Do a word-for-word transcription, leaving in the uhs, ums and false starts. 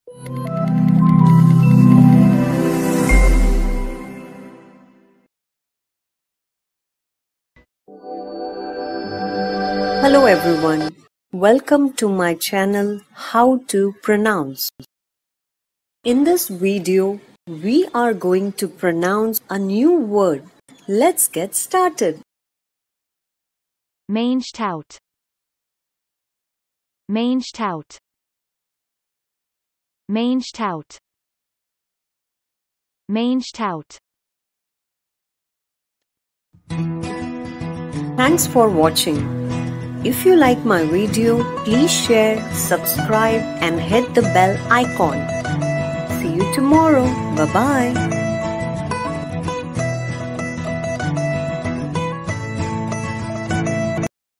Hello everyone, welcome to my channel How to Pronounce. In this video, we are going to pronounce a new word. Let's get started. Mange tout. Mange tout. Mange tout. Mange tout. Thanks for watching. If you like my video, please share, subscribe and hit the bell icon. See you tomorrow. Bye-bye.